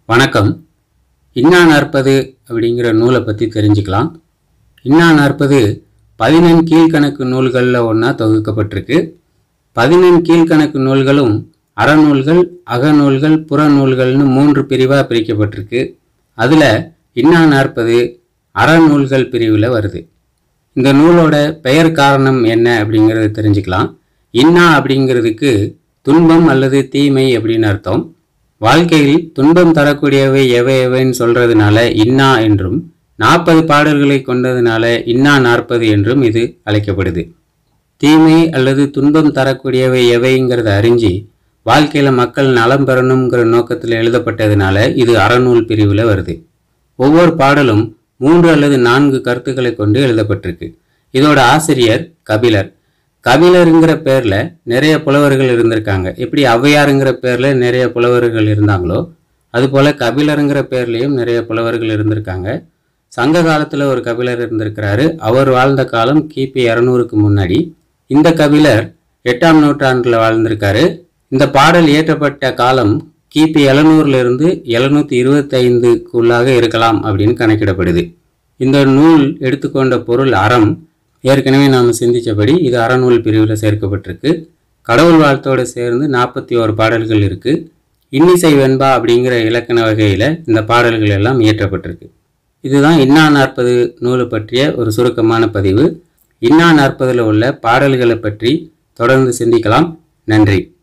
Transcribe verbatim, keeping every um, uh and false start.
வணக்கம். இன்னா நாற்பது அப்படிங்கிற நூலை பற்றி தெரிஞ்சுக்கலாம். இன்னா நாற்பது பதினெண் கீழ்கணக்கு நூல்களில் ஒன்றா தொகுக்கப்பட்டிருக்கு. பதினெண் கீழ்கணக்கு நூல்களும் அறநூல்கள், அகநூல்கள், புறநூல்கள்னு மூன்று பிரிவாக பிரிக்கப்பட்டிருக்கு. அதில் இன்னா நாற்பது அறநூல்கள் பிரிவில் வருது. இந்த நூலோட பெயர் காரணம் என்ன அப்படிங்கிறத தெரிஞ்சுக்கலாம். இன்னா அப்படிங்கிறதுக்கு துன்பம் அல்லது தீமை அப்படின்னு அர்த்தம். வாழ்க்கையில் துன்பம் தரக்கூடியவை எவை எவைன்னு சொல்றதுனால இன்னா என்றும், நாற்பது பாடல்களை கொண்டதுனால இன்னா நாற்பது என்றும் இது அழைக்கப்படுது. தீமை அல்லது துன்பம் தரக்கூடியவை எவைங்கிறத அறிஞ்சு வாழ்க்கையில் மக்கள் நலம் பெறணுங்கிற நோக்கத்தில் எழுதப்பட்டதுனால இது அறநூல் பிரிவில் வருது. ஒவ்வொரு பாடலும் மூன்று அல்லது நான்கு கருத்துக்களை கொண்டு எழுதப்பட்டிருக்கு. இதோட ஆசிரியர் கபிலர். கபிலருங்கிற பேர்ல நிறைய புலவர்கள் இருந்திருக்காங்க. எப்படி ஔவையாருங்கிற பேர்ல நிறைய புலவர்கள் இருந்தாங்களோ அதுபோல கபிலருங்கிற பேர்லயும் நிறைய புலவர்கள் இருந்திருக்காங்க. சங்க காலத்துல ஒரு கபிலர் இருந்திருக்கிறாரு. அவர் வாழ்ந்த காலம் கிபி இருநூறுக்கு முன்னாடி. இந்த கபிலர் எட்டாம் நூற்றாண்டுல வாழ்ந்திருக்காரு. இந்த பாடல் இயற்றப்பட்ட காலம் கிபி எழுநூறுல இருந்து எழுநூத்தி இருபத்தி ஐந்துக்குள்ளாக இருக்கலாம் அப்படின்னு கணக்கிடப்படுது. இந்த நூல் எடுத்துக்கொண்ட பொருள் அறம். ஏற்கனவே நாம் சிந்தித்தபடி இது அறநூல் பிரிவில் சேர்க்கப்பட்டிருக்கு. கடவுள் வாழ்த்தோடு சேர்ந்து நாற்பத்தி ஓரு பாடல்கள் இருக்குது. இன்னிசை வெண்பா அப்படிங்கிற இலக்கண வகையில் இந்த பாடல்கள் எல்லாம் இயற்றப்பட்டிருக்கு. இதுதான் இன்னா நாற்பது நூலை பற்றிய ஒரு சுருக்கமான பதிவு. இன்னா நாற்பதில் உள்ள பாடல்களை பற்றி தொடர்ந்து சிந்திக்கலாம். நன்றி.